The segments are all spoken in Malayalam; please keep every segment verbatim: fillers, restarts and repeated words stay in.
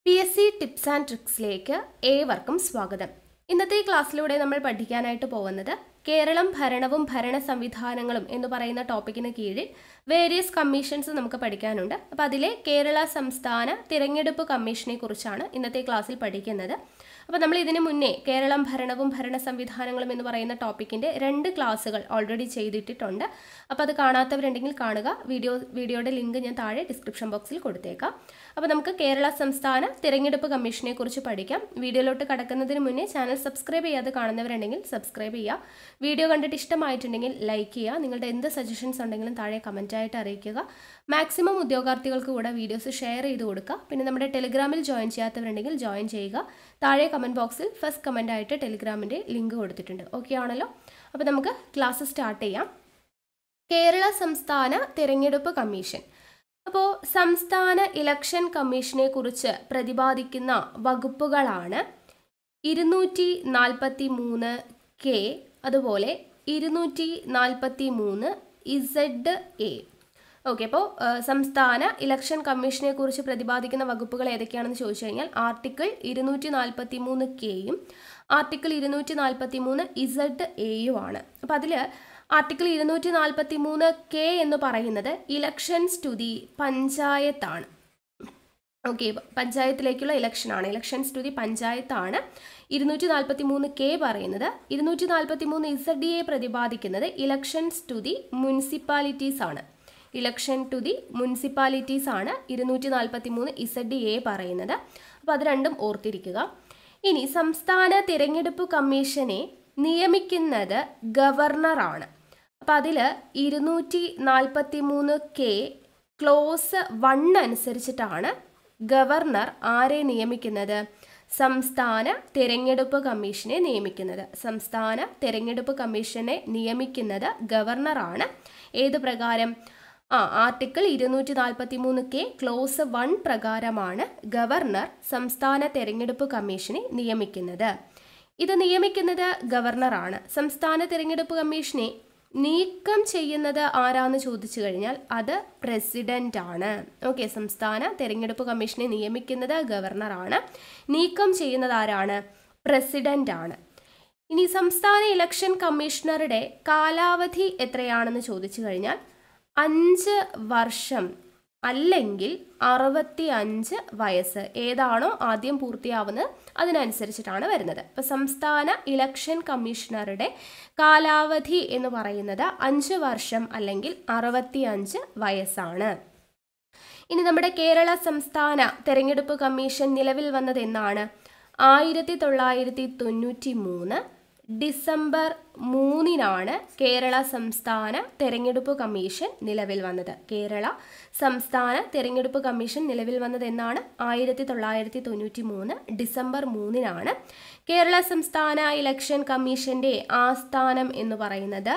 P S C tips and ട്രിക്സിലേക്ക് ഏവർക്കും സ്വാഗതം. ഇന്നത്തെ ക്ലാസ്സിലൂടെ നമ്മൾ പഠിക്കാനായിട്ട് പോകുന്നത് കേരളം ഭരണവും ഭരണ സംവിധാനങ്ങളും എന്ന് പറയുന്ന ടോപ്പിക്കിന് കീഴിൽ വേരിയസ് കമ്മീഷൻസ് നമുക്ക് പഠിക്കാനുണ്ട്. അപ്പോൾ അതിലെ കേരള സംസ്ഥാന തിരഞ്ഞെടുപ്പ് കമ്മീഷനെ കുറിച്ചാണ് ഇന്നത്തെ ക്ലാസ്സിൽ പഠിക്കുന്നത്. അപ്പോൾ നമ്മൾ ഇതിനു മുന്നേ കേരളം ഭരണവും ഭരണ സംവിധാനങ്ങളും എന്ന് പറയുന്ന ടോപ്പിക്കിൻ്റെ രണ്ട് ക്ലാസ്സുകൾ ഓൾറെഡി ചെയ്തിട്ടുണ്ട്. അപ്പോൾ അത് കാണാത്തവരുണ്ടെങ്കിൽ കാണുക. വീഡിയോ വീഡിയോയുടെ ലിങ്ക് ഞാൻ താഴെ ഡിസ്ക്രിപ്ഷൻ ബോക്സിൽ കൊടുത്തേക്കാം. അപ്പോൾ നമുക്ക് കേരള സംസ്ഥാന തിരഞ്ഞെടുപ്പ് കമ്മീഷനെ കുറിച്ച് പഠിക്കാം. വീഡിയോയിലോട്ട് കടക്കുന്നതിന് മുന്നേ ചാനൽ സബ്സ്ക്രൈബ് ചെയ്യാതെ കാണുന്നവരുണ്ടെങ്കിൽ സബ്സ്ക്രൈബ് ചെയ്യുക. വീഡിയോ കണ്ടിട്ട് ഇഷ്ടമായിട്ടുണ്ടെങ്കിൽ ലൈക്ക് ചെയ്യുക. നിങ്ങളുടെ എന്ത് സജഷൻസ് ഉണ്ടെങ്കിലും താഴെ കമൻറ്റായിട്ട് അറിയിക്കുക. മാക്സിമം ഉദ്യോഗാർത്ഥികൾക്ക് കൂടെ വീഡിയോസ് ഷെയർ ചെയ്ത് കൊടുക്കുക. പിന്നെ നമ്മുടെ ടെലിഗ്രാമിൽ ജോയിൻ ചെയ്യാത്തവരുണ്ടെങ്കിൽ ജോയിൻ ചെയ്യുക. താഴെ കമൻറ്റ് ബോക്സിൽ ഫസ്റ്റ് കമൻ്റ് ആയിട്ട് ടെലിഗ്രാമിൻ്റെ ലിങ്ക് കൊടുത്തിട്ടുണ്ട്. ഓക്കെ ആണല്ലോ? അപ്പോൾ നമുക്ക് ക്ലാസ് സ്റ്റാർട്ട് ചെയ്യാം. കേരള സംസ്ഥാന തിരഞ്ഞെടുപ്പ് കമ്മീഷൻ. അപ്പോൾ സംസ്ഥാന ഇലക്ഷൻ കമ്മീഷനെ കുറിച്ച് പ്രതിപാദിക്കുന്ന വകുപ്പുകളാണ് ഇരുന്നൂറ്റി നാൽപ്പത്തി മൂന്ന് കെ, അതുപോലെ ഇരുന്നൂറ്റി നാൽപ്പത്തി മൂന്ന് ഇസഡ് എ. ഓക്കെ, അപ്പോൾ സംസ്ഥാന ഇലക്ഷൻ കമ്മീഷനെ കുറിച്ച് പ്രതിപാദിക്കുന്ന വകുപ്പുകൾ ഏതൊക്കെയാണെന്ന് ചോദിച്ചു കഴിഞ്ഞാൽ ആർട്ടിക്കിൾ ഇരുന്നൂറ്റി നാൽപ്പത്തി മൂന്ന് കെയും ആർട്ടിക്കിൾ ഇരുന്നൂറ്റി നാൽപ്പത്തി മൂന്ന് ഇസഡ് എയും ആണ്. അപ്പോൾ അതിൽ ആർട്ടിക്കിൾ ഇരുന്നൂറ്റി നാൽപ്പത്തി മൂന്ന് കെ എന്ന് പറയുന്നത് ഇലക്ഷൻസ് ടു ദി പഞ്ചായത്താണ്. ഓക്കെ, പഞ്ചായത്തിലേക്കുള്ള ഇലക്ഷനാണ്. ഇലക്ഷൻസ് ടു ദി പഞ്ചായത്താണ് ഇരുന്നൂറ്റി നാൽപ്പത്തി മൂന്ന് കെ പറയുന്നത്. ഇരുന്നൂറ്റി നാൽപ്പത്തി മൂന്ന് ഇസഡ് എ പ്രതിപാദിക്കുന്നത് ഇലക്ഷൻസ് ടു ദി മുനിസിപ്പാലിറ്റീസ് ആണ്. ഇലക്ഷൻ ടു ദി മുനിസിപ്പാലിറ്റീസ് ആണ് ഇരുന്നൂറ്റി നാൽപ്പത്തി മൂന്ന് ഇസഡ് എ പറയുന്നത്. അപ്പോൾ അത് രണ്ടും ഓർത്തിരിക്കുക. ഇനി സംസ്ഥാന തിരഞ്ഞെടുപ്പ് കമ്മീഷനെ നിയമിക്കുന്നത് ഗവർണറാണ്. അപ്പം അതിൽ ഇരുന്നൂറ്റി നാൽപ്പത്തി മൂന്ന് കെ ക്ലോസ് വൺ അനുസരിച്ചിട്ടാണ് ഗവർണർ ആരെ നിയമിക്കുന്നത്? സംസ്ഥാന തിരഞ്ഞെടുപ്പ് കമ്മീഷനെ നിയമിക്കുന്നത്. സംസ്ഥാന തിരഞ്ഞെടുപ്പ് കമ്മീഷനെ നിയമിക്കുന്നത് ഗവർണറാണ്. ഏത് പ്രകാരം? ആ ആർട്ടിക്കിൾ ഇരുന്നൂറ്റി നാൽപ്പത്തി മൂന്ന് കെ ക്ലോസ് വൺ പ്രകാരമാണ് ഗവർണർ സംസ്ഥാന തിരഞ്ഞെടുപ്പ് കമ്മീഷനെ നിയമിക്കുന്നത്. ഇത് നിയമിക്കുന്നത് ഗവർണറാണ്. സംസ്ഥാന തിരഞ്ഞെടുപ്പ് കമ്മീഷനെ നീക്കം ചെയ്യുന്നത് ആരാന്ന് ചോദിച്ചു കഴിഞ്ഞാൽ അത് പ്രസിഡന്റ് ആണ്. ഓക്കെ, സംസ്ഥാന തിരഞ്ഞെടുപ്പ് കമ്മീഷനെ നിയമിക്കുന്നത് ഗവർണറാണ്. നീക്കം ചെയ്യുന്നത് ആരാണ്? പ്രസിഡന്റ് ആണ്. ഇനി സംസ്ഥാന ഇലക്ഷൻ കമ്മീഷണറുടെ കാലാവധി എത്രയാണെന്ന് ചോദിച്ചു കഴിഞ്ഞാൽ അഞ്ച് വർഷം അല്ലെങ്കിൽ അറുപത്തി അഞ്ച് വയസ്സ്, ഏതാണോ ആദ്യം പൂർത്തിയാവുന്നത് അതിനനുസരിച്ചിട്ടാണ് വരുന്നത്. അപ്പോൾ സംസ്ഥാന ഇലക്ഷൻ കമ്മീഷണറുടെ കാലാവധി എന്ന് പറയുന്നത് അഞ്ച് വർഷം അല്ലെങ്കിൽ അറുപത്തി അഞ്ച് വയസ്സാണ്. ഇനി നമ്മുടെ കേരള സംസ്ഥാന തിരഞ്ഞെടുപ്പ് കമ്മീഷൻ നിലവിൽ വന്നത് എന്നാണ്? ആയിരത്തി തൊള്ളായിരത്തി തൊണ്ണൂറ്റി മൂന്ന് ഡിസംബർ മൂന്നിനാണ് കേരള സംസ്ഥാന തിരഞ്ഞെടുപ്പ് കമ്മീഷൻ നിലവിൽ വന്നത്. കേരള സംസ്ഥാന തിരഞ്ഞെടുപ്പ് കമ്മീഷൻ നിലവിൽ വന്നത് എന്നാണ്? ആയിരത്തി തൊള്ളായിരത്തി തൊണ്ണൂറ്റി മൂന്ന് ഡിസംബർ മൂന്നിനാണ്. കേരള സംസ്ഥാന ഇലക്ഷൻ കമ്മീഷന്റെ ആസ്ഥാനം എന്ന് പറയുന്നത്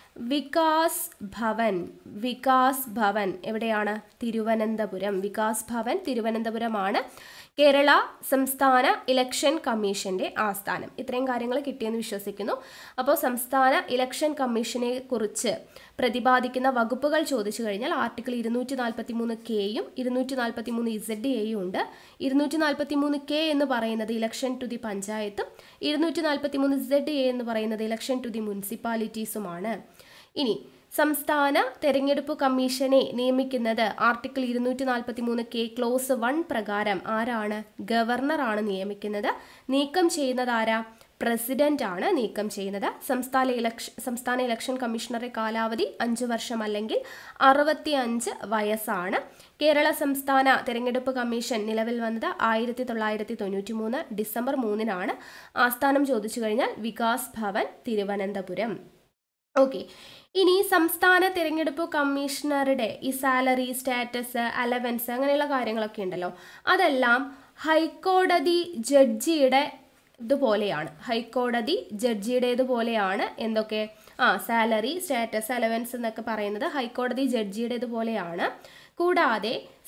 വികാസ് ഭവൻ. വികാസ് ഭവൻ എവിടെയാണ്? തിരുവനന്തപുരം. വികാസ് ഭവൻ തിരുവനന്തപുരമാണ് കേരള സംസ്ഥാന ഇലക്ഷൻ കമ്മീഷന്റെ ആസ്ഥാനം. ഇത്രയും കാര്യങ്ങൾ കിട്ടിയെന്ന് വിശ്വസിക്കുന്നു. അപ്പോൾ സംസ്ഥാന ഇലക്ഷൻ കമ്മീഷനെ കുറിച്ച് പ്രതിപാദിക്കുന്ന വകുപ്പുകൾ ചോദിച്ചു കഴിഞ്ഞാൽ ആർട്ടിക്കിൾ ഇരുന്നൂറ്റി നാൽപ്പത്തി മൂന്ന് കെയും ഇരുന്നൂറ്റി നാൽപ്പത്തി മൂന്ന് ഇസഡ് എയും ഉണ്ട്. ഇരുന്നൂറ്റി നാൽപ്പത്തി മൂന്ന് കെ എന്ന് പറയുന്നത് ഇലക്ഷൻ ടു ദി പഞ്ചായത്തും ഇരുന്നൂറ്റി നാൽപ്പത്തി മൂന്ന് ഇസഡ് എ എന്ന് പറയുന്നത് ഇലക്ഷൻ ടു ദി മുനിസിപ്പാലിറ്റീസുമാണ്. ഇനി സംസ്ഥാന തെരഞ്ഞെടുപ്പ് കമ്മീഷനെ നിയമിക്കുന്നത് ആർട്ടിക്കിൾ ഇരുന്നൂറ്റി നാൽപ്പത്തി മൂന്ന് കെ ക്ലോസ് വൺ പ്രകാരം ആരാണ്? ഗവർണറാണ് നിയമിക്കുന്നത്. നീക്കം ചെയ്യുന്നത് ആരാ? പ്രസിഡന്റ് ആണ് നീക്കം ചെയ്യുന്നത്. സംസ്ഥാന ഇലക്ഷൻ സംസ്ഥാന ഇലക്ഷൻ കമ്മീഷണറുടെ കാലാവധി അഞ്ച് വർഷം അല്ലെങ്കിൽ അറുപത്തി അഞ്ച് വയസ്സാണ്. കേരള സംസ്ഥാന തിരഞ്ഞെടുപ്പ് കമ്മീഷൻ നിലവിൽ വന്നത് ആയിരത്തി തൊള്ളായിരത്തി തൊണ്ണൂറ്റി മൂന്ന് ഡിസംബർ മൂന്നിനാണ്. ആസ്ഥാനം ചോദിച്ചു കഴിഞ്ഞാൽ വികാസ് ഭവൻ തിരുവനന്തപുരം. ഓക്കെ, ഇനി സംസ്ഥാന തിരഞ്ഞെടുപ്പ് കമ്മീഷണറുടെ ഈ സാലറി, സ്റ്റാറ്റസ്, അലവൻസ് അങ്ങനെയുള്ള കാര്യങ്ങളൊക്കെ ഉണ്ടല്ലോ, അതെല്ലാം ഹൈക്കോടതി ജഡ്ജിയുടെ ഇതുപോലെയാണ്. ഹൈക്കോടതി ജഡ്ജിയുടേതുപോലെയാണ്. എന്തൊക്കെ? ആ സാലറി, സ്റ്റാറ്റസ്, അലവൻസ് എന്നൊക്കെ പറയുന്നത് ഹൈക്കോടതി ജഡ്ജിയുടേതുപോലെയാണ്. കൂടാതെ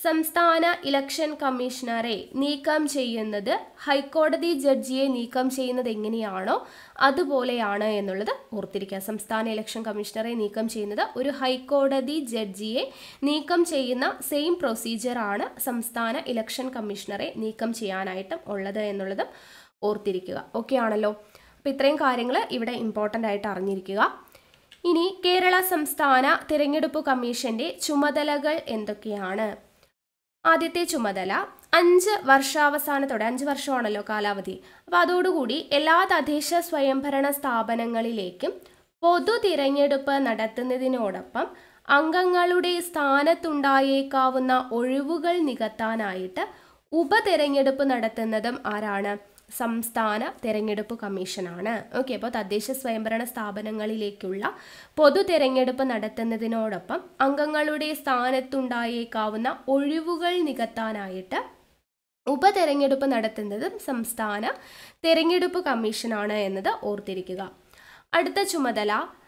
സംസ്ഥാന ഇലക്ഷൻ കമ്മീഷണറെ നീക്കം ചെയ്യുന്നത് ഹൈക്കോടതി ജഡ്ജിയെ നീക്കം ചെയ്യുന്നത് എങ്ങനെയാണോ അതുപോലെയാണ് എന്നുള്ളത് ഓർത്തിരിക്കുക. സംസ്ഥാന ഇലക്ഷൻ കമ്മീഷണറെ നീക്കം ചെയ്യുന്നത് ഒരു ഹൈക്കോടതി ജഡ്ജിയെ നീക്കം ചെയ്യുന്ന സെയിം പ്രൊസീജിയറാണ് സംസ്ഥാന ഇലക്ഷൻ കമ്മീഷണറെ നീക്കം ചെയ്യാനായിട്ടും ഉള്ളത് എന്നുള്ളതും ഓർത്തിരിക്കുക. ഓക്കെ ആണല്ലോ. അപ്പോൾ ഇത്രയും കാര്യങ്ങൾ ഇവിടെ ഇമ്പോർട്ടൻ്റ് ആയിട്ട് അറിഞ്ഞിരിക്കുക. ഇനി കേരള സംസ്ഥാന തിരഞ്ഞെടുപ്പ് കമ്മീഷന്റെ ചുമതലകൾ എന്തൊക്കെയാണ്? ആദ്യത്തെ ചുമതല അഞ്ച് വർഷാവസാനത്തോടെ, അഞ്ച് വർഷമാണല്ലോ കാലാവധി, അപ്പോൾ അതോടുകൂടി എല്ലാ തദ്ദേശ സ്വയംഭരണ സ്ഥാപനങ്ങളിലേക്കും പൊതു തിരഞ്ഞെടുപ്പ് നടത്തുന്നതിനോടൊപ്പം അംഗങ്ങളുടെ സ്ഥാനത്തുണ്ടായേക്കാവുന്ന ഒഴിവുകൾ നികത്താനായിട്ട് ഉപതെരഞ്ഞെടുപ്പ് നടത്തുന്നതും ആരാണ്? സംസ്ഥാന തിരഞ്ഞെടുപ്പ് കമ്മീഷനാണ്. ഓക്കെ, അപ്പോൾ തദ്ദേശ സ്വയംഭരണ സ്ഥാപനങ്ങളിലേക്കുള്ള പൊതു തിരഞ്ഞെടുപ്പ് നടത്തുന്നതിനോടൊപ്പം അംഗങ്ങളുടെ സ്ഥാനത്തുണ്ടായേക്കാവുന്ന ഒഴിവുകൾ നികത്താനായിട്ട് ഉപതെരഞ്ഞെടുപ്പ് നടത്തുന്നതും സംസ്ഥാന തിരഞ്ഞെടുപ്പ് കമ്മീഷനാണ് എന്നത് ഓർത്തിരിക്കുക. അടുത്ത ചുമതല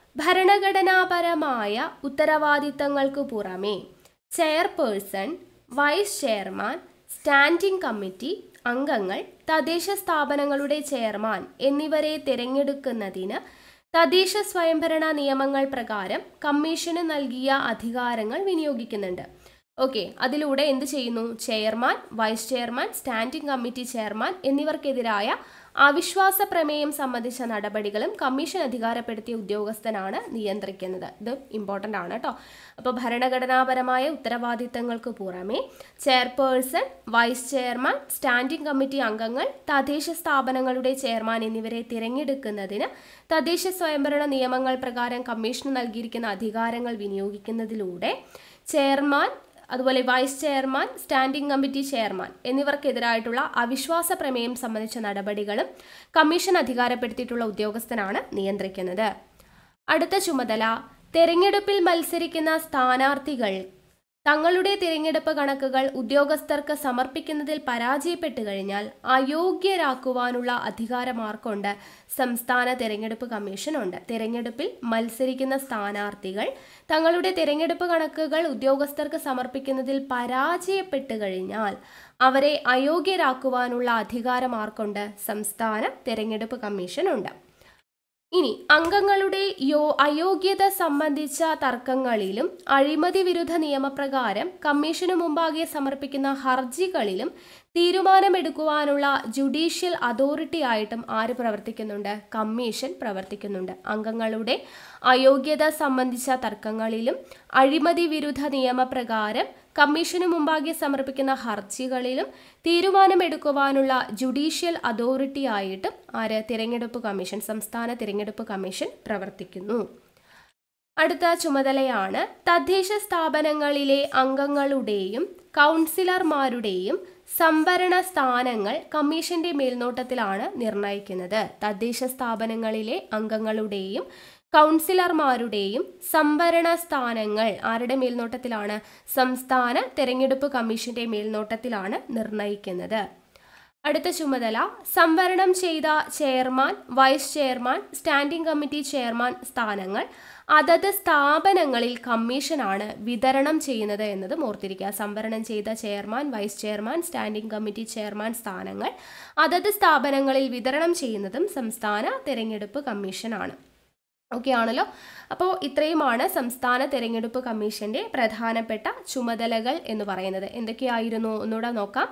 ഭരണഘടനാപരമായ ഉത്തരവാദിത്തങ്ങൾക്ക് പുറമെ chairperson, vice chairman, standing committee അംഗങ്ങൾ, തദ്ദേശ സ്ഥാപനങ്ങളുടെ ചെയർമാൻ എന്നിവരെ തിരഞ്ഞെടുക്കുന്നതിന് തദ്ദേശ സ്വയംഭരണ നിയമങ്ങൾ പ്രകാരം കമ്മീഷന് നൽകിയ അധികാരങ്ങൾ വിനിയോഗിക്കുന്നുണ്ട്. ഓക്കെ, അതിലൂടെ എന്ത് ചെയ്യുന്നു? Chairman, vice chairman, standing committee chairman എന്നിവർക്കെതിരായ അവിശ്വാസ പ്രമേയം സംബന്ധിച്ച നടപടികളും കമ്മീഷൻ അധികാരപ്പെടുത്തിയ ഉദ്യോഗസ്ഥനാണ് നിയന്ത്രിക്കുന്നത്. ഇത് ഇമ്പോർട്ടൻ്റ് ആണ് കേട്ടോ. അപ്പോൾ ഭരണഘടനാപരമായ ഉത്തരവാദിത്തങ്ങൾക്ക് പുറമെ chairperson, vice chairman, standing committee അംഗങ്ങൾ, തദ്ദേശ സ്ഥാപനങ്ങളുടെ ചെയർമാൻ എന്നിവരെ തിരഞ്ഞെടുക്കുന്നതിന് തദ്ദേശ സ്വയംഭരണ നിയമങ്ങൾ പ്രകാരം കമ്മീഷന് നൽകിയിരിക്കുന്ന അധികാരങ്ങൾ വിനിയോഗിക്കുന്നതിലൂടെ ചെയർമാൻ, അതുപോലെ vice chairman, standing committee chairman എന്നിവർക്കെതിരായിട്ടുള്ള അവിശ്വാസ പ്രമേയം സംബന്ധിച്ച നടപടികളും കമ്മീഷൻ അധികാരപ്പെടുത്തിയിട്ടുള്ള ഉദ്യോഗസ്ഥനാണ് നിയന്ത്രിക്കുന്നത്. അടുത്ത ചുമതല തെരഞ്ഞെടുപ്പിൽ മത്സരിക്കുന്ന സ്ഥാനാർത്ഥികൾ തങ്ങളുടെ തിരഞ്ഞെടുപ്പ് കണക്കുകൾ ഉദ്യോഗസ്ഥർക്ക് സമർപ്പിക്കുന്നതിൽ പരാജയപ്പെട്ടു കഴിഞ്ഞാൽ അയോഗ്യരാക്കുവാനുള്ള അധികാരം ആർക്കുണ്ട്? സംസ്ഥാന തിരഞ്ഞെടുപ്പ് കമ്മീഷനുണ്ട്. തിരഞ്ഞെടുപ്പിൽ മത്സരിക്കുന്ന സ്ഥാനാർത്ഥികൾ തങ്ങളുടെ തിരഞ്ഞെടുപ്പ് കണക്കുകൾ ഉദ്യോഗസ്ഥർക്ക് സമർപ്പിക്കുന്നതിൽ പരാജയപ്പെട്ടു കഴിഞ്ഞാൽ അവരെ അയോഗ്യരാക്കുവാനുള്ള അധികാരം ആർക്കുണ്ട്? സംസ്ഥാന തിരഞ്ഞെടുപ്പ് കമ്മീഷനുണ്ട്. ഇനി അംഗങ്ങളുടെ യോ അയോഗ്യത സംബന്ധിച്ച തർക്കങ്ങളിലും അഴിമതി വിരുദ്ധ നിയമപ്രകാരം കമ്മീഷന് മുമ്പാകെ സമർപ്പിക്കുന്ന ഹർജികളിലും തീരുമാനമെടുക്കുവാനുള്ള ജുഡീഷ്യൽ അതോറിറ്റി ആയിട്ടും ആര് പ്രവർത്തിക്കുന്നുണ്ട്? കമ്മീഷൻ പ്രവർത്തിക്കുന്നുണ്ട്. അംഗങ്ങളുടെ അയോഗ്യത സംബന്ധിച്ച തർക്കങ്ങളിലും അഴിമതി വിരുദ്ധ നിയമപ്രകാരം കമ്മീഷന് മുമ്പാകെ സമർപ്പിക്കുന്ന ഹർജികളിലും തീരുമാനമെടുക്കുവാനുള്ള ജുഡീഷ്യൽ അതോറിറ്റി ആയിട്ടും ആര്? തിരഞ്ഞെടുപ്പ് കമ്മീഷൻ, സംസ്ഥാന തിരഞ്ഞെടുപ്പ് കമ്മീഷൻ പ്രവർത്തിക്കുന്നു. അടുത്ത ചുമതലയാണ് തദ്ദേശ സ്ഥാപനങ്ങളിലെ അംഗങ്ങളുടെയും കൗൺസിലർമാരുടെയും സംവരണ സ്ഥാനങ്ങൾ കമ്മീഷന്റെ മേൽനോട്ടത്തിലാണ് നിർണയിക്കുന്നത്. തദ്ദേശ സ്ഥാപനങ്ങളിലെ അംഗങ്ങളുടെയും കൗൺസിലർമാരുടെയും സംവരണ സ്ഥാനങ്ങൾ ആരുടെ മേൽനോട്ടത്തിലാണ്? സംസ്ഥാന തിരഞ്ഞെടുപ്പ് കമ്മീഷന്റെ മേൽനോട്ടത്തിലാണ് നിർണയിക്കുന്നത്. അടുത്ത ചുമതല സംവരണം ചെയ്ത chairman, vice chairman, standing committee chairman സ്ഥാനങ്ങൾ അതത് സ്ഥാപനങ്ങളിൽ കമ്മീഷനാണ് വിതരണം ചെയ്യുന്നത് എന്നതും ഓർത്തിരിക്കുക. സംവരണം ചെയ്ത chairman, vice chairman, standing committee chairman സ്ഥാനങ്ങൾ അതത് സ്ഥാപനങ്ങളിൽ വിതരണം ചെയ്യുന്നതും സംസ്ഥാന തിരഞ്ഞെടുപ്പ് കമ്മീഷനാണ്. ഓക്കെ ആണല്ലോ. അപ്പോൾ ഇത്രയുമാണ് സംസ്ഥാന തിരഞ്ഞെടുപ്പ് കമ്മീഷന്റെ പ്രധാനപ്പെട്ട ചുമതലകൾ എന്ന് പറയുന്നത്. എന്തൊക്കെയായിരുന്നു ഒന്നുകൂടെ നോക്കാം.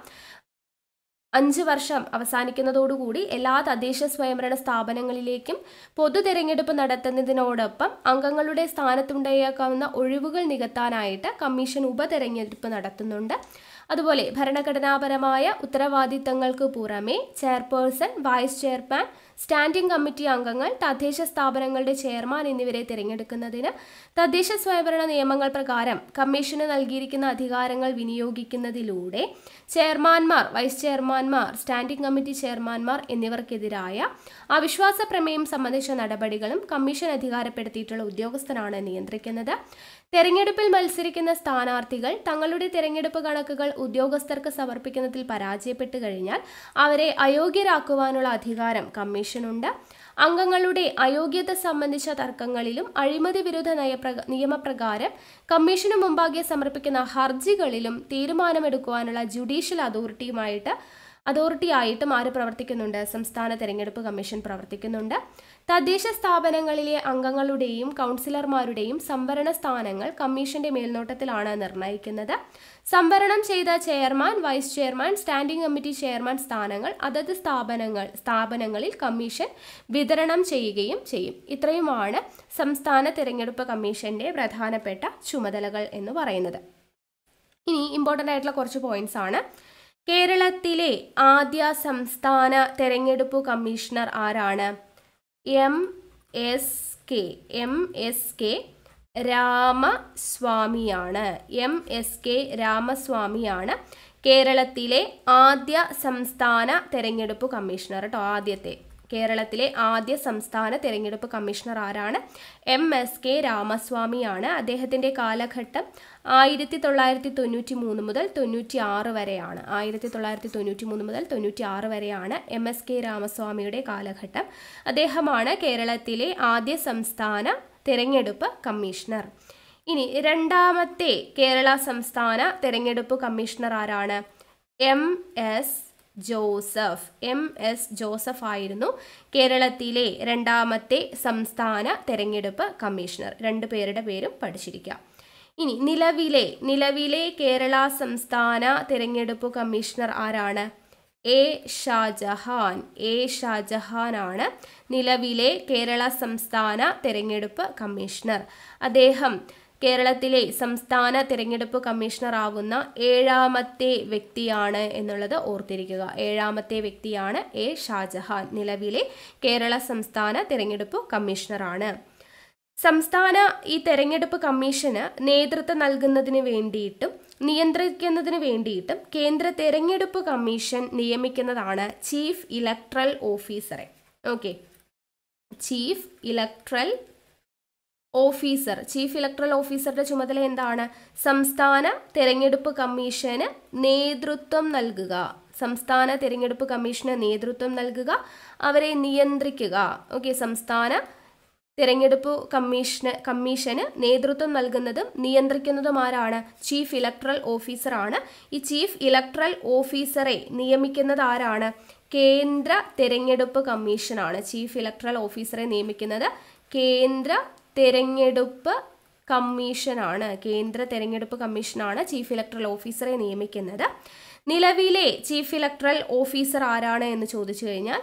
അഞ്ച് വർഷം അവസാനിക്കുന്നതോടുകൂടി എല്ലാ തദ്ദേശ സ്വയംഭരണ സ്ഥാപനങ്ങളിലേക്കും പൊതു തിരഞ്ഞെടുപ്പ് നടത്തുന്നതിനോടൊപ്പം അംഗങ്ങളുടെ സ്ഥാനത്തുണ്ടായേക്കാവുന്ന ഒഴിവുകൾ നികത്താനായിട്ട് കമ്മീഷൻ ഉപതെരഞ്ഞെടുപ്പ് നടത്തുന്നുണ്ട്. അതുപോലെ ഭരണഘടനാപരമായ ഉത്തരവാദിത്തങ്ങൾക്ക് പുറമെ chairperson, vice chairman, standing committee അംഗങ്ങൾ, തദ്ദേശ സ്ഥാപനങ്ങളുടെ ചെയർമാൻ എന്നിവരെ തിരഞ്ഞെടുക്കുന്നതിന് തദ്ദേശ സ്വയംഭരണ നിയമങ്ങൾ പ്രകാരം കമ്മീഷന് നൽകിയിരിക്കുന്ന അധികാരങ്ങൾ വിനിയോഗിക്കുന്നതിലൂടെ ചെയർമാൻമാർ, വൈസ് ചെയർമാൻമാർ, സ്റ്റാൻഡിംഗ് കമ്മിറ്റി ചെയർമാൻമാർ എന്നിവർക്കെതിരായ അവിശ്വാസ പ്രമേയം സംബന്ധിച്ച നടപടികളും കമ്മീഷൻ അധികാരപ്പെടുത്തിയിട്ടുള്ള ഉദ്യോഗസ്ഥനാണ് നിയന്ത്രിക്കുന്നത്. തെരഞ്ഞെടുപ്പിൽ മത്സരിക്കുന്ന സ്ഥാനാർത്ഥികൾ തങ്ങളുടെ തെരഞ്ഞെടുപ്പ് കണക്കുകൾ ഉദ്യോഗസ്ഥർക്ക് സമർപ്പിക്കുന്നതിൽ പരാജയപ്പെട്ടു കഴിഞ്ഞാൽ അവരെ അയോഗ്യരാക്കുവാനുള്ള അധികാരം കമ്മീഷനുണ്ട്. അംഗങ്ങളുടെ അയോഗ്യത സംബന്ധിച്ച തർക്കങ്ങളിലും അഴിമതി വിരുദ്ധ നയപ്രക നിയമപ്രകാരം കമ്മീഷന് മുമ്പാകെ സമർപ്പിക്കുന്ന ഹർജികളിലും തീരുമാനമെടുക്കുവാനുള്ള ജുഡീഷ്യൽ അതോറിറ്റിയുമായിട്ട് അതോറിറ്റിയായിട്ടും ആര് പ്രവർത്തിക്കുന്നുണ്ട്? സംസ്ഥാന തെരഞ്ഞെടുപ്പ് കമ്മീഷൻ പ്രവർത്തിക്കുന്നുണ്ട്. തദ്ദേശ സ്ഥാപനങ്ങളിലെ അംഗങ്ങളുടെയും കൗൺസിലർമാരുടെയും സംവരണ സ്ഥാനങ്ങൾ കമ്മീഷന്റെ മേൽനോട്ടത്തിലാണ് നിർണ്ണയിക്കുന്നത്. സംവരണം ചെയ്ത chairman, vice chairman, standing committee chairman സ്ഥാനങ്ങൾ അതത് സ്ഥാപനങ്ങൾ സ്ഥാപനങ്ങളിൽ കമ്മീഷൻ വിതരണം ചെയ്യുകയും ചെയ്യും. ഇത്രയുമാണ് സംസ്ഥാന തെരഞ്ഞെടുപ്പ് കമ്മീഷന്റെ പ്രധാനപ്പെട്ട ചുമതലകൾ എന്ന് പറയുന്നത്. ഇനി ഇമ്പോർട്ടൻ്റ് ആയിട്ടുള്ള കുറച്ച് പോയിന്റ്സ് ആണ്. കേരളത്തിലെ ആദ്യ സംസ്ഥാന തെരഞ്ഞെടുപ്പ് കമ്മീഷണർ ആരാണ്? M S K M S K രാമസ്വാമിയാണ്. എം എസ് കെ രാമസ്വാമിയാണ് കേരളത്തിലെ ആദ്യ സംസ്ഥാന തെരഞ്ഞെടുപ്പ് കമ്മീഷണർ കേട്ടോ. ആദ്യത്തെ കേരളത്തിലെ ആദ്യ സംസ്ഥാന തെരഞ്ഞെടുപ്പ് കമ്മീഷണർ ആരാണ്? എം എസ് കെ രാമസ്വാമിയാണ്. അദ്ദേഹത്തിൻ്റെ കാലഘട്ടം ആയിരത്തി തൊള്ളായിരത്തി തൊണ്ണൂറ്റി മൂന്ന് മുതൽ തൊണ്ണൂറ്റി ആറ് വരെയാണ്. ആയിരത്തി തൊള്ളായിരത്തി തൊണ്ണൂറ്റി മൂന്ന് മുതൽ തൊണ്ണൂറ്റി ആറ് വരെയാണ് എം എസ് കെ രാമസ്വാമിയുടെ കാലഘട്ടം. അദ്ദേഹമാണ് കേരളത്തിലെ ആദ്യ സംസ്ഥാന തെരഞ്ഞെടുപ്പ് കമ്മീഷണർ. ഇനി രണ്ടാമത്തെ കേരള സംസ്ഥാന തെരഞ്ഞെടുപ്പ് കമ്മീഷണർ ആരാണ്? M S Joseph. M S Joseph ആയിരുന്നു കേരളത്തിലെ രണ്ടാമത്തെ സംസ്ഥാന തെരഞ്ഞെടുപ്പ് കമ്മീഷണർ. രണ്ടു പേരുടെ പേരും പഠിച്ചിരിക്കാം. ഇനി നിലവിലെ നിലവിലെ കേരള സംസ്ഥാന തെരഞ്ഞെടുപ്പ് കമ്മീഷണർ ആരാണ്? എ ഷാജഹാൻ. എ ഷാജഹാൻ ആണ് നിലവിലെ കേരള സംസ്ഥാന തെരഞ്ഞെടുപ്പ് കമ്മീഷണർ. അദ്ദേഹം കേരളത്തിലെ സംസ്ഥാന തെരഞ്ഞെടുപ്പ് കമ്മീഷണർ ആവുന്ന ഏഴാമത്തെ വ്യക്തിയാണ് എന്നുള്ളത് ഓർത്തിരിക്കുക. ഏഴാമത്തെ വ്യക്തിയാണ് എ ഷാജഹാൻ. നിലവിലെ കേരള സംസ്ഥാന തെരഞ്ഞെടുപ്പ് കമ്മീഷണറാണ്. സംസ്ഥാന ഈ തെരഞ്ഞെടുപ്പ് കമ്മീഷന് നേതൃത്വം നൽകുന്നതിന് വേണ്ടിയിട്ടും നിയന്ത്രിക്കുന്നതിന് വേണ്ടിയിട്ടും കേന്ദ്ര തെരഞ്ഞെടുപ്പ് കമ്മീഷൻ നിയമിക്കുന്നതാണ് ചീഫ് ഇലക്ട്രൽ ഓഫീസറെ. Okay, chief electoral officer. Chief electoral ഓഫീസറുടെ ചുമതല എന്താണ്? സംസ്ഥാന തെരഞ്ഞെടുപ്പ് കമ്മീഷന് നേതൃത്വം നൽകുക. സംസ്ഥാന തെരഞ്ഞെടുപ്പ് കമ്മീഷന് നേതൃത്വം നൽകുക, അവരെ നിയന്ത്രിക്കുക. ഓക്കെ, സംസ്ഥാന തെരഞ്ഞെടുപ്പ് കമ്മീഷന് കമ്മീഷന് നേതൃത്വം നൽകുന്നതും നിയന്ത്രിക്കുന്നതും ആരാണ്? ചീഫ് ഇലക്ട്രൽ ഓഫീസറാണ്. ഈ ചീഫ് ഇലക്ട്രൽ ഓഫീസറെ നിയമിക്കുന്നത് ആരാണ്? കേന്ദ്ര തെരഞ്ഞെടുപ്പ് കമ്മീഷനാണ്. ചീഫ് ഇലക്ട്രൽ ഓഫീസറെ നിയമിക്കുന്നത് കേന്ദ്ര തെരഞ്ഞെടുപ്പ് കമ്മീഷനാണ്. കേന്ദ്ര തെരഞ്ഞെടുപ്പ് കമ്മീഷനാണ് ചീഫ് ഇലക്ട്രൽ ഓഫീസറെ നിയമിക്കുന്നത്. നിലവിലെ ചീഫ് ഇലക്ട്രൽ ഓഫീസർ ആരാണ് എന്ന് ചോദിച്ചു കഴിഞ്ഞാൽ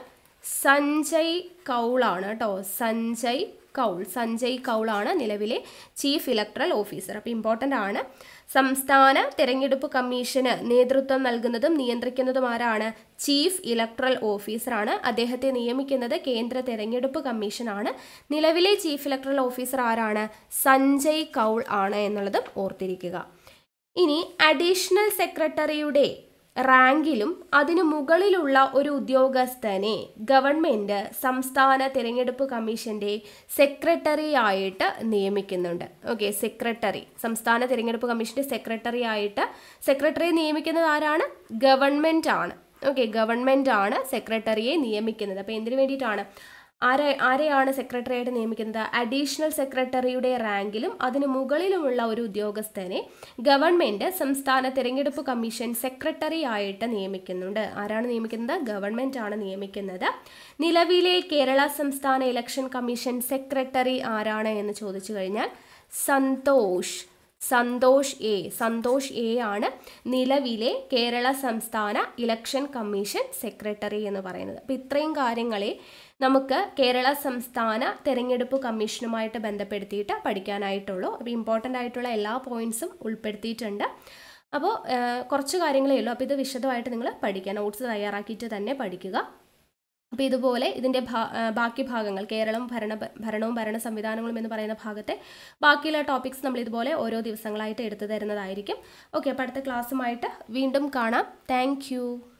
സഞ്ജയ് കൗളാണ് കേട്ടോ. സഞ്ജയ് കൗൾ സഞ്ജയ് കൗളാണ് നിലവിലെ ചീഫ് ഇലക്ട്രൽ ഓഫീസർ. അപ്പോൾ ഇമ്പോർട്ടൻ്റ് ആണ്. സംസ്ഥാന തെരഞ്ഞെടുപ്പ് കമ്മീഷന് നേതൃത്വം നൽകുന്നതും നിയന്ത്രിക്കുന്നതും ആരാണ്? ചീഫ് ഇലക്ട്രൽ ഓഫീസറാണ്. അദ്ദേഹത്തെ നിയമിക്കുന്നത് കേന്ദ്ര തെരഞ്ഞെടുപ്പ് കമ്മീഷനാണ്. നിലവിലെ ചീഫ് ഇലക്ട്രൽ ഓഫീസർ ആരാണ്? സഞ്ജയ് കൗൾ ആണ് എന്നുള്ളതും ഓർത്തിരിക്കുക. ഇനി അഡീഷണൽ സെക്രട്ടറിയുടെ റാങ്കിലും അതിനു മുകളിലുള്ള ഒരു ഉദ്യോഗസ്ഥനെ ഗവൺമെൻറ് സംസ്ഥാന തെരഞ്ഞെടുപ്പ് കമ്മീഷൻ്റെ സെക്രട്ടറി ആയിട്ട് നിയമിക്കുന്നുണ്ട്. ഓക്കെ, സെക്രട്ടറി സംസ്ഥാന തെരഞ്ഞെടുപ്പ് കമ്മീഷൻ്റെ സെക്രട്ടറി ആയിട്ട് സെക്രട്ടറിയെ നിയമിക്കുന്നത് ആരാണ്? ഗവൺമെൻറ് ആണ്. ഓക്കെ, ഗവൺമെൻറ് ആണ് സെക്രട്ടറിയെ നിയമിക്കുന്നത്. അപ്പോൾ എന്തിനു വേണ്ടിയിട്ടാണ്? ആരെ ആരെയാണ് സെക്രട്ടറി ആയിട്ട് നിയമിക്കുന്നത്? അഡീഷണൽ സെക്രട്ടറിയുടെ റാങ്കിലും അതിനു മുകളിലുമുള്ള ഒരു ഉദ്യോഗസ്ഥനെ ഗവൺമെൻറ് സംസ്ഥാന തെരഞ്ഞെടുപ്പ് കമ്മീഷൻ സെക്രട്ടറി ആയിട്ട് നിയമിക്കുന്നുണ്ട്. ആരാണ് നിയമിക്കുന്നത്? ഗവൺമെൻറ് ആണ് നിയമിക്കുന്നത്. നിലവിലെ കേരള സംസ്ഥാന ഇലക്ഷൻ കമ്മീഷൻ സെക്രട്ടറി ആരാണ് എന്ന് ചോദിച്ചു കഴിഞ്ഞാൽ സന്തോഷ് സന്തോഷ് എ സന്തോഷ് എ ആണ് നിലവിലെ കേരള സംസ്ഥാന ഇലക്ഷൻ കമ്മീഷൻ സെക്രട്ടറി എന്ന് പറയുന്നത്. അപ്പോൾ ഇത്രയും കാര്യങ്ങളെ നമുക്ക് കേരള സംസ്ഥാന തെരഞ്ഞെടുപ്പ് കമ്മീഷനുമായിട്ട് ബന്ധപ്പെടുത്തിയിട്ട് പഠിക്കാനായിട്ടുള്ളൂ. അപ്പോൾ ഇമ്പോർട്ടൻ്റ് ആയിട്ടുള്ള എല്ലാ പോയിൻറ്സും ഉൾപ്പെടുത്തിയിട്ടുണ്ട്. അപ്പോൾ കുറച്ച് കാര്യങ്ങളേ ഉള്ളൂ. അപ്പോൾ ഇത് വിശദമായിട്ട് നിങ്ങൾ പഠിക്കുക, നോട്ട്സ് തയ്യാറാക്കിയിട്ട് തന്നെ പഠിക്കുക. അപ്പോൾ ഇതുപോലെ ഇതിൻ്റെ ബാക്കി ഭാഗങ്ങൾ കേരളം ഭരണ ഭരണവും ഭരണ സംവിധാനങ്ങളും എന്ന് പറയുന്ന ഭാഗത്തെ ബാക്കിയുള്ള ടോപ്പിക്സ് നമ്മൾ ഇതുപോലെ ഓരോ ദിവസങ്ങളായിട്ട് എടുത്തു തരുന്നതായിരിക്കും. ഓക്കെ, അപ്പോൾ അടുത്ത ക്ലാസ്സുമായിട്ട് വീണ്ടും കാണാം. താങ്ക്